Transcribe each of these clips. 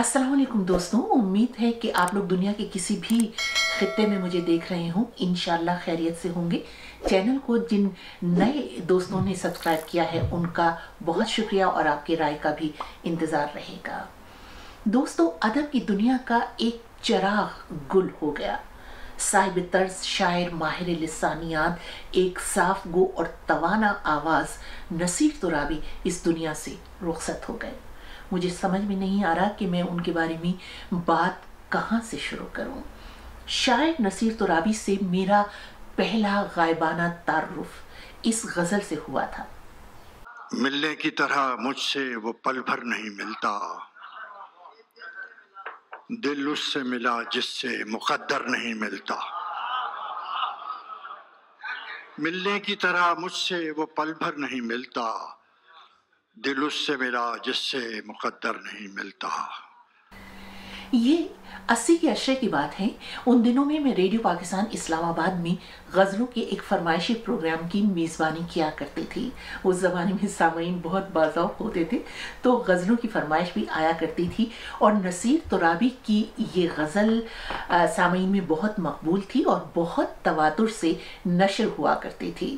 अस्सलाम वालेकुम दोस्तों, उम्मीद है कि आप लोग दुनिया के किसी भी खित्ते में मुझे देख रहे हों, इंशाल्लाह खैरियत से होंगे। चैनल को जिन नए दोस्तों ने सब्सक्राइब किया है उनका बहुत शुक्रिया और आपके राय का भी इंतज़ार रहेगा। दोस्तों, अदब की दुनिया का एक चिराग गुल हो गया। साहिब तर्ज शायर, माहिर लिसानियात, एक साफ गो और तवाना आवाज़ नसीर तुराबी इस दुनिया से रुखसत हो गए। मुझे समझ में नहीं आ रहा कि मैं उनके बारे में बात कहाँ से शुरू करूँ। शायर नसीर तुराबी से मेरा पहला गायबाना तारुफ इस गज़ल से हुआ था। मिलने की तरह मुझसे वो पल भर नहीं मिलता, दिल उससे मिला जिससे मुकद्दर नहीं मिलता। मिलने की तरह मुझसे वो पल भर नहीं मिलता, दिल उससे मिला जिससे मुकद्दर नहीं मिलता। ये 80 के अशरे की बात है। उन दिनों में मैं रेडियो पाकिस्तान इस्लामाबाद में गज़लों के एक फरमाइशी प्रोग्राम की मेज़बानी किया करती थी। उस ज़माने में सामीन बहुत बाज़ौक़ होते थे, तो गज़लों की फरमाइश भी आया करती थी और नसीर तुराबी की ये गज़ल सामीन में बहुत मकबूल थी और बहुत तवातुर से नशर हुआ करती थी।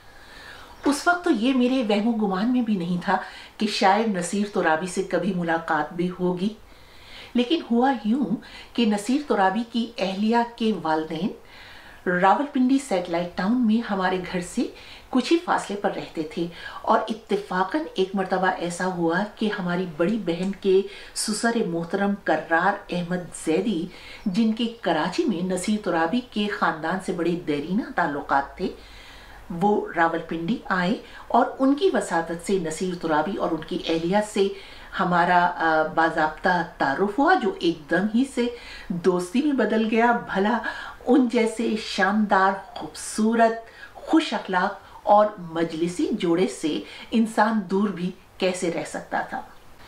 उस वक्त तो ये मेरे वहमो गुमान में भी नहीं था कि शायद नसीर तुराबी से कभी मुलाकात भी होगी। लेकिन हुआ यूं कि नसीर तुराबी की अहलिया के वालिदैन रावलपिंडी सैटेलाइट टाउन में हमारे घर से कुछ ही फासले पर रहते थे और इत्तेफाकन एक मर्तबा ऐसा हुआ कि हमारी बड़ी बहन के ससुर मोहतरम कर्रार अहमद जैदी, जिनके कराची में नसीर तुराबी के ख़ानदान से बड़े देरीना ताल्लुकात थे, वो रावलपिंडी आए और उनकी वसातत से नसीर तुराबी और उनकी अहलिया से हमारा बाज़ाब्ता तारुफ हुआ, जो एकदम ही से दोस्ती में बदल गया। भला उन जैसे शानदार, खूबसूरत, खुश अखलाक और मजलिसी जोड़े से इंसान दूर भी कैसे रह सकता था।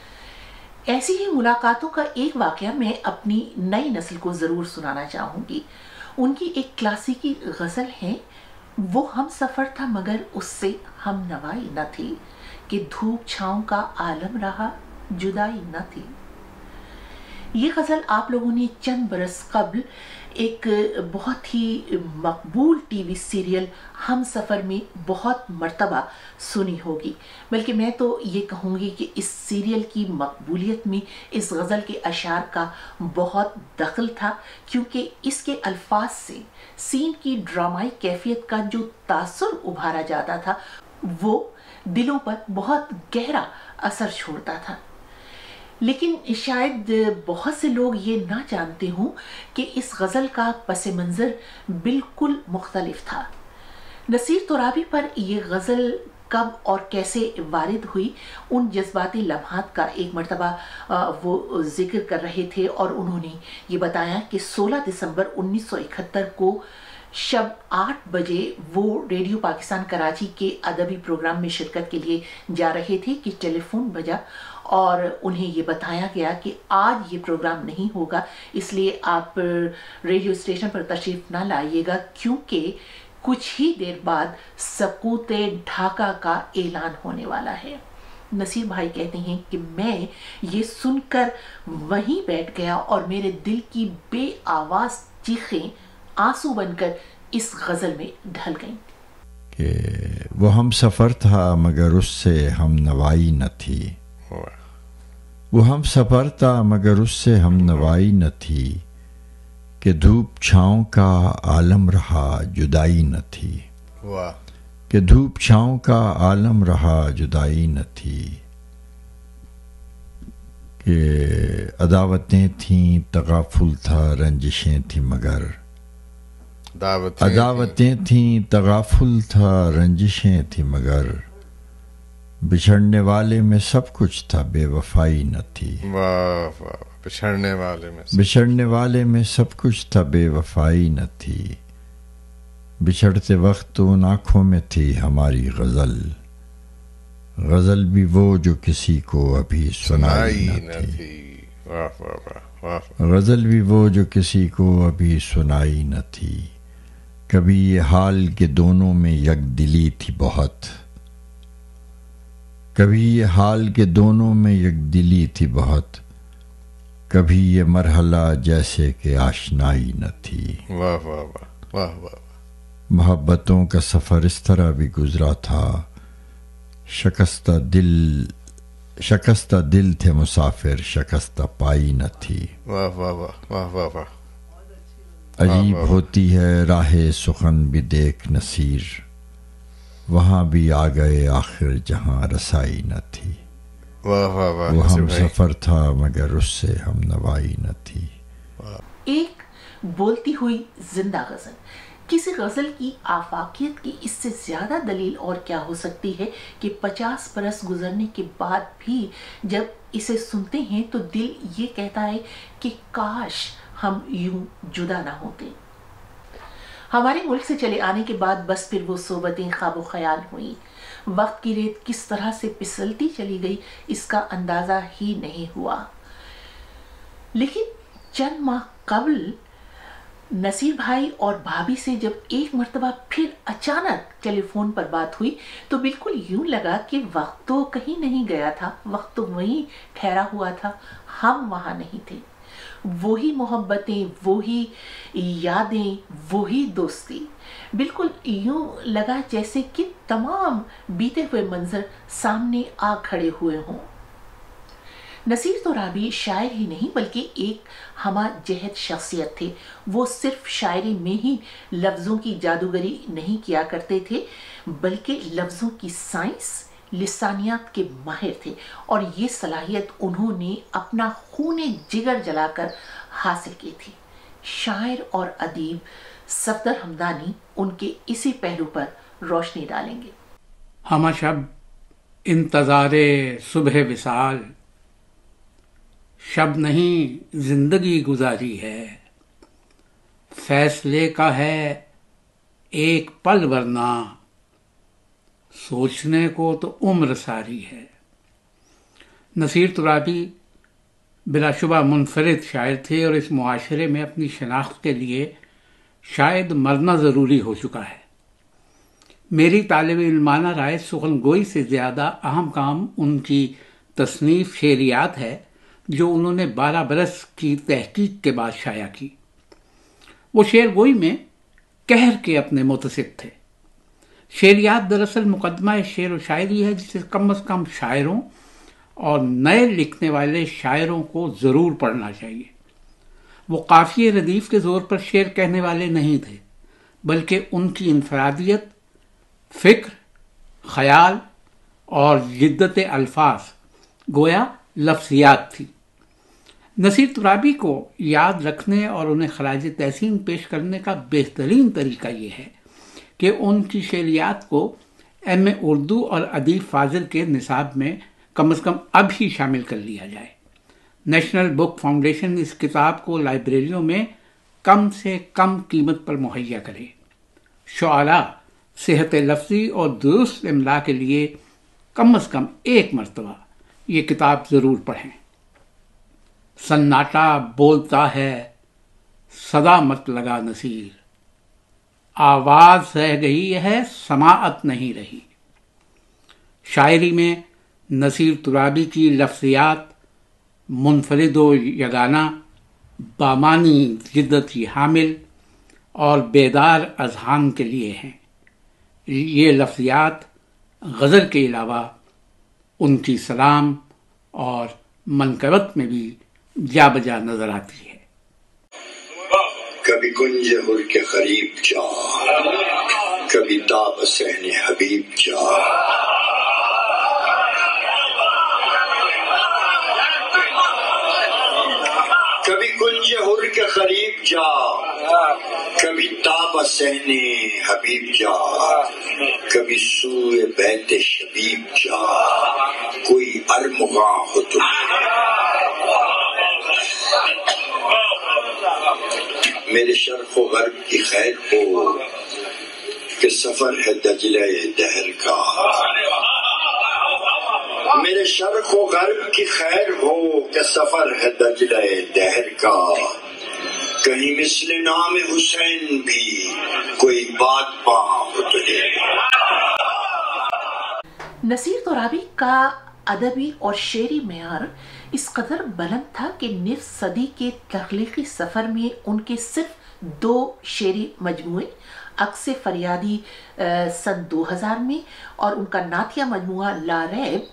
ऐसी ही मुलाकातों का एक वाक़या मैं अपनी नई नस्ल को ज़रूर सुनाना चाहूँगी। उनकी एक क्लासिकी गज़ल है, वो हम सफ़र था मगर उससे हम नवाई न थी, कि धूप छाँव का आलम रहा जुदाई न थी। ये गज़ल आप लोगों ने चंद बरस कबल एक बहुत ही मकबूल टीवी सीरियल हम सफ़र में बहुत मर्तबा सुनी होगी। बल्कि मैं तो ये कहूँगी कि इस सीरियल की मकबूलियत में इस गज़ल के अशार का बहुत दखल था, क्योंकि इसके अल्फाज से सीन की ड्रामाई कैफियत का जो तासुर उभारा जाता था वो दिलों पर बहुत गहरा असर छोड़ता था। लेकिन शायद बहुत से लोग ये ना जानते हों कि इस गज़ल का पस मंज़र बिल्कुल मुख्तलिफ था। नसीर तुराबी पर यह गज़ल कब और कैसे वारिद हुई, उन जज्बाती लम्हात का एक मर्तबा वो ज़िक्र कर रहे थे और उन्होंने ये बताया कि 16 दिसंबर 1971 को शब 8 बजे वो रेडियो पाकिस्तान कराची के अदबी प्रोग्राम में शिरकत के लिए जा रहे थे कि टेलीफोन बजा और उन्हें ये बताया गया कि आज ये प्रोग्राम नहीं होगा, इसलिए आप रेडियो स्टेशन पर तशरीफ़ ना लाइएगा, क्योंकि कुछ ही देर बाद सकूते ढाका का ऐलान होने वाला है। नसीर भाई कहते हैं कि मैं ये सुनकर वहीं बैठ गया और मेरे दिल की बेआवाज़ चीखें आंसू बनकर इस गज़ल में ढल गईं कि वो हम सफ़र था मगर उससे हम नवाई न थी, वो हम सफ़र था मगर उससे हम नवाई न थी, कि धूप छाँव का आलम रहा जुदाई न थी, कि धूप छाँव का आलम रहा जुदाई न थी, कि अदावतें थीं तगाफुल था रंजिशें थी मगर, अदावतें थीं तगाफुल था रंजिशें थी मगर, बिछड़ने वाले में सब कुछ था बेवफाई न थी। वाह वाह, बिछड़ने वाले में सब कुछ था बेवफाई न थी, बिछड़ते वक्त तो उन आँखों में थी हमारी गज़ल, गज़ल भी वो जो किसी को अभी सुनाई न थी। वाह वाह वाह, गज़ल भी वो जो किसी को अभी सुनाई न थी, कभी ये हाल के दोनों में यकदिली थी बहुत, कभी ये हाल के दोनों में यकदिली थी बहुत, کبھی یہ مرحلہ جیسے کہ آشنائی نہ تھی. واہ واہ واہ واہ واہ. محبتوں کا سفر اس طرح بھی گزرا تھا. شکستہ دل تھے مسافر، شکستہ پائی نہ تھی. واہ واہ واہ واہ واہ واہ. عجیب ہوتی ہے راہ سخن بھی دیکھ نصیر، وہاں بھی آ گئے آخر جہاں رسائی نہ تھی. واہ واہ واہ. وہ ہم سفر تھا مگر اس سے ہم نوائی نہ تھی. ایک بولتی ہوئی زندہ غزل. کسی غزل کی آفاقیت کی اس سے زیادہ دلیل اور کیا ہو سکتی ہے کہ 50 برس گزرنے کے بعد بھی جب اسے سنتے ہیں تو دل یہ کہتا ہے کہ کاش ہم یوں جدا نہ ہوتے. ہمارے ملک سے چلے آنے کے بعد بس پھر وہ صحبتیں خواب و خیال ہوئیں. وقت کی ریت کس طرح سے پسلتی چلی گئی اس کا اندازہ ہی نہیں ہوا. لیکن چند ماہ قبل نصیر بھائی اور بھابھی سے جب ایک مرتبہ پھر اچانک ٹیلی فون پر بات ہوئی تو بالکل یوں لگا کہ وقت تو کہیں نہیں گیا تھا، وقت تو وہیں ٹھہرا ہوا تھا، ہم وہاں نہیں تھے. وہی محبتیں، وہی یادیں، وہی دوستی. بالکل یوں لگا جیسے کہ تمام بیتے ہوئے منظر سامنے آ کھڑے ہوئے ہوں. نصیر ترابی شاعر ہی نہیں بلکہ ایک ہمہ جہت شخصیت تھے. وہ صرف شاعری میں ہی لفظوں کی جادوگری نہیں کیا کرتے تھے بلکہ لفظوں کی سائنس، لسانیات کے ماہر تھے، اور یہ صلاحیت انہوں نے اپنا خون جگر جلا کر حاصل کی تھی. شاعر اور ادیب صفدر حمدانی ان کے اسی پہلو پر روشنی ڈالیں گے. ہمہ شب انتظار صبح وصال، شب نہیں زندگی گزاری ہے، فیصلے کا ہے ایک پل ورنہ سوچنے کو تو عمر ساری ہے. نصیر ترابی بلا شبہ منفرد شاعر تھے اور اس معاشرے میں اپنی شناخت کے لیے شاید مرنا ضروری ہو چکا ہے. میری طالب علمانہ رائے سخن گوئی سے زیادہ اہم کام ان کی تصنیف شعریات ہے جو انہوں نے 12 برس کی تحقیق کے بعد شائع کی. وہ شعر گوئی میں قہر کے اپنے متصف تھے. شعریات دراصل مقدمہ شعر و شاعری ہے جسے کم از کم شاعروں اور نئے لکھنے والے شاعروں کو ضرور پڑھنا چاہیے. وہ قافیے ردیف کے زور پر شعر کہنے والے نہیں تھے بلکہ ان کی انفرادیت، فکر، خیال اور جدت الفاظ گویا لفظیات تھی. نصیر ترابی کو یاد رکھنے اور انہیں خراج تحسین پیش کرنے کا بہترین طریقہ یہ ہے کہ ان کی شعریات کو ایم اے اردو اور ادیب فاضل کے نصاب میں کم از کم اب ہی شامل کر لیا جائے. نیشنل بک فاؤنڈیشن اس کتاب کو لائبریریوں میں کم سے کم قیمت پر مہیا کرے. شعراء صحت لفظی اور درست املا کے لیے کم از کم ایک مرتبہ یہ کتاب ضرور پڑھیں. سناٹا بولتا ہے صدا مت لگا نصیر، آواز رہ گئی ہے سماعت نہیں رہی. شاعری میں نصیر ترابی کی لفظیات منفرد و یگانہ، بامانی جدتی حامل اور بیدار اذہان کے لیے ہیں. یہ لفظیات غزل کے علاوہ ان کی سلام اور منقبت میں بھی جا بجا نظر آتی ہے. کبھی گنج ہر کے قریب جا، کبھی تاب صحن حبیب جا، کبھی گنج ہر کے قریب جا، کبھی تاب صحن حبیب جا، کبھی سوئے بیت شبیب جا، کوئی ارمغاں ہو تمہیں. میرے شرق و غرب کی خیر ہو کہ سفر ہے دجلہ دہر کا، میرے شرق و غرب کی خیر ہو کہ سفر ہے دجلہ دہر کا، کہیں مثل نام حسین بھی کوئی بات پاں ہو تجھے. نصیر ترابی کا ادبی اور شعری معیار इस कदर बुलंद था कि निफ सदी के तख्लीकी सफ़र में उनके सिर्फ 2 शेरी मजमूए, अक्से फरियादी सन 2000 में और उनका नातिया मजमुआ ला रैब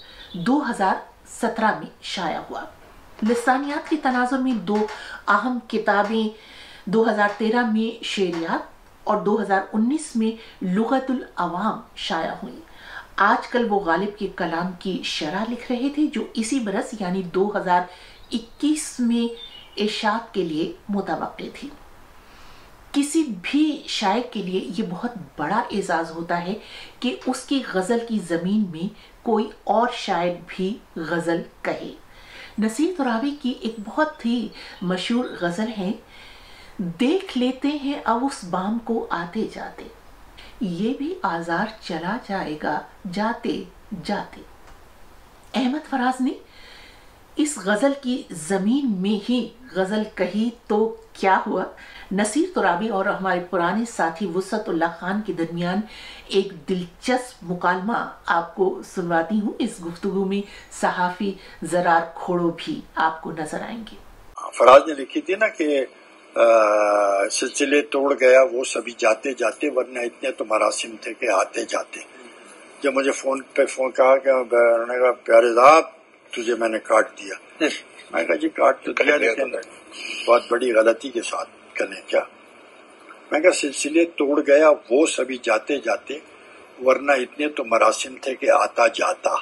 2017 में शाया हुआ। लिसानियात के तनाजुर में 2 अहम किताबें 2013 में शेरियात और 2019 में लुगतुल अवाम शाया हुई। आजकल वो गालिब के कलाम की शरह लिख रहे थे जो इसी बरस यानी 2021 में इशात के लिए मुतवक्किल थी। किसी भी शायर के लिए ये बहुत बड़ा एजाज होता है कि उसकी गज़ल की ज़मीन में कोई और शायर भी गज़ल कहे। नसीर तुराबी की एक बहुत ही मशहूर गज़ल है, देख लेते हैं अब उस बाम को आते जाते, ये भी आज़ार चला जाएगा जाते जाते। अहमद फराज ने इस गज़ल की ज़मीन में ही गज़ल कही तो क्या हुआ। नसीर तुराबी और हमारे पुराने साथी वुसअतुल्लाह खान के दरमियान एक दिलचस्प मुकालमा आपको सुनवाती हूँ। इस गुफ्तगू में सहाफ़ी ज़रार खोड़ो भी आपको नजर आएंगे। फराज ने लिखी थी ना कि सिलसिले तोड़ गया वो सभी जाते जाते, वरना इतने तो मरासिम थे कि आते जाते। जब मुझे फोन कहा कि उन्होंने कहा प्यारे साहब तुझे मैंने काट दिया, मैं कहा जी काट तो दिया लेकिन बहुत बड़ी गलती के साथ करें क्या। मैं कहा सिलसिले तोड़ गया वो सभी जाते जाते, वरना इतने तो मरासिम थे कि आता जाता।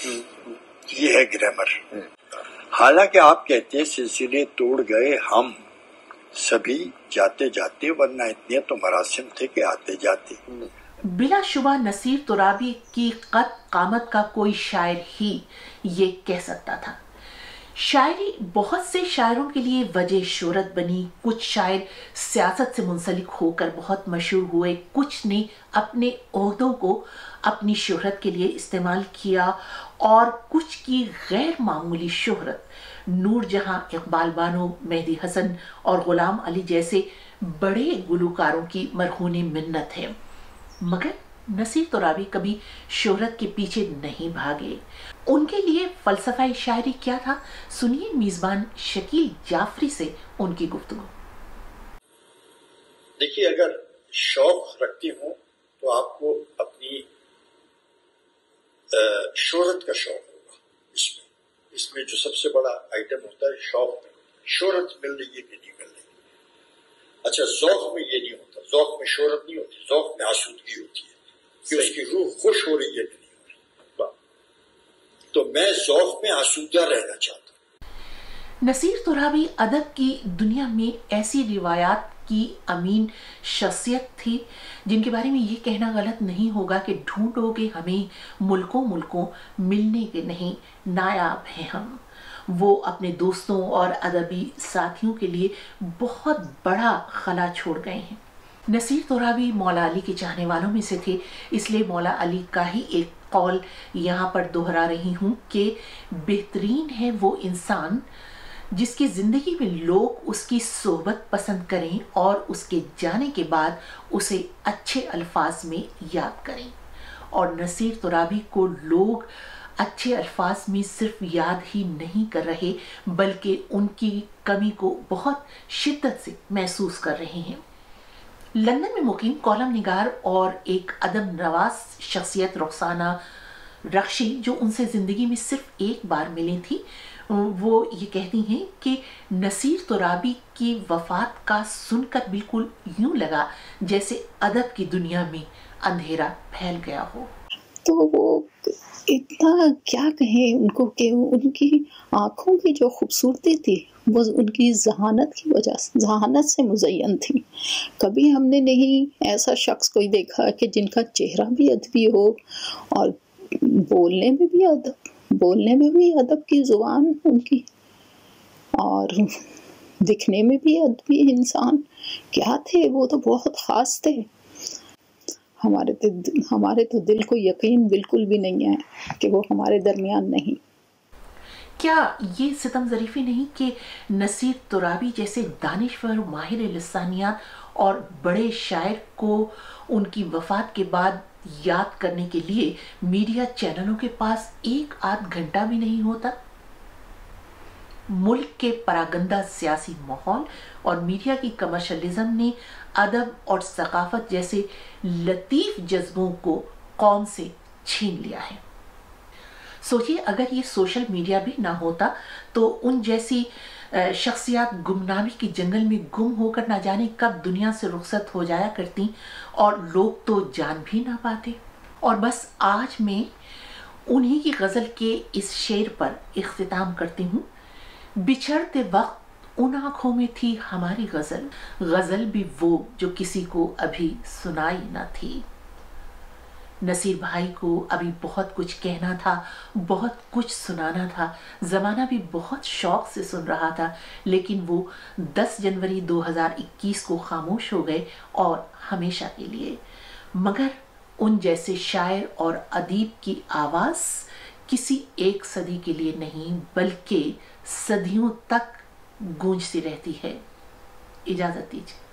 ये है ग्रामर। हालांकि आप कहते हैं सिलसिले तोड़ गए हम सभी जाते जाते, वरना इतने तो मरासिम थे कि आते जाते। बिला शुबा नसीर तुराबी की कद कामत का कोई शायर ही ये कह सकता था। शायरी बहुत से शायरों के लिए वजह शोहरत बनी। कुछ शायर सियासत से मुंसलिक होकर बहुत मशहूर हुए, कुछ ने अपने ओहदों को अपनी शोहरत के लिए इस्तेमाल किया और कुछ की गैर मामूली शोहरत नूर जहां, इकबाल बानो, मेहदी हसन और गुलाम अली जैसे बड़े गुलकारों की मरहून मिन्नत है। मगर नसीर तुराबी कभी शोहरत के पीछे नहीं भागे। उनके लिए फलसफा शायरी क्या था, सुनिए मेजबान शकील जाफरी से उनकी गुफ्तगू। देखिए, अगर शौक रखती हूँ तो आपको अपनी शोहरत का शौक होगा। इसमें जो सबसे बड़ा आइटम होता है शौक में, शोहरत मिल रही है कि नहीं मिल रही। अच्छा, ज़ौक़ में ये नहीं होता, ज़ौक़ में शोहरत नहीं होती, ज़ौक़ में आसूदगी होती है कि उसकी रूह खुश हो रही है कि नहीं हो रही। तो मैं ज़ौक़ में आसूदा रहना चाहता हूँ। नसीर तुराबी अदब की दुनिया में ऐसी रिवायात की अमीन शख्सियत थी जिनके बारे में ये कहना गलत नहीं होगा कि ढूंढोगे हमें मुल्कों मुल्कों, मिलने के नहीं नायाब हैं हम। वो अपने दोस्तों और अदबी साथियों के लिए बहुत बड़ा खला छोड़ गए हैं। नसीर तुराबी मौला अली के चाहने वालों में से थे, इसलिए मौला अली का ही एक कौल यहाँ पर दोहरा रही हूँ कि बेहतरीन है वो इंसान जिसकी ज़िंदगी में लोग उसकी सोहबत पसंद करें और उसके जाने के बाद उसे अच्छे अल्फाज में याद करें। और नसीर तुराबी को लोग अच्छे अल्फाज में सिर्फ याद ही नहीं कर रहे बल्कि उनकी कमी को बहुत शिद्दत से महसूस कर रहे हैं। लंदन में मुकीम कॉलम निगार और एक अदब नवाज शख्सियत रुखसाना रख्शी जो उनसे ज़िंदगी में सिर्फ एक बार मिली थी, वो ये कहती हैं कि नसीर तुराबी की वफात का सुनकर बिल्कुल यूं लगा जैसे अदब की दुनिया में अंधेरा फैल गया हो। तो वो इतना क्या कहें उनको कि उनकी आँखों की जो खूबसूरती थी वो उनकी जहानत की वजह से, जहानत से मुज़य्यन थी। कभी हमने नहीं ऐसा शख्स कोई देखा कि जिनका चेहरा भी अदबी हो और बोलने में भी अदब की ज़ुबान उनकी और दिखने में भी अदबी इंसान। क्या थे वो, तो बहुत ख़ास थे। हमारे तो दिल को यकीन बिल्कुल भी नहीं है कि वो हमारे दरमियान नहीं। क्या ये सितम ज़रीफ़ी नहीं कि नसीर तुराबी जैसे दानिश्वर, माहिर लिसानियात और बड़े शायर को उनकी वफ़ात के बाद याद करने के लिए मीडिया चैनलों के पास एक आध घंटा भी नहीं होता। मुल्क के परागंदा सियासी माहौल और मीडिया की कमर्शलिज्म ने अदब और सकाफत जैसे लतीफ जज्बों को कौम से छीन लिया है। सोचिए, अगर ये सोशल मीडिया भी ना होता तो उन जैसी शख्सियात गुमनामी के जंगल में गुम होकर ना जाने कब दुनिया से रुखसत हो जाया करती और लोग तो जान भी ना पाते। और बस आज मैं उन्हीं की गज़ल के इस शेर पर इख्तिताम करती हूँ। बिछड़ते वक्त उन आँखों में थी हमारी गज़ल, गज़ल भी वो जो किसी को अभी सुनाई न थी। नसीर भाई को अभी बहुत कुछ कहना था, बहुत कुछ सुनाना था, ज़माना भी बहुत शौक से सुन रहा था, लेकिन वो 10 जनवरी 2021 को खामोश हो गए और हमेशा के लिए। मगर उन जैसे शायर और अदीब की आवाज़ किसी एक सदी के लिए नहीं बल्कि सदियों तक गूंजती रहती है। इजाज़त दीजिए।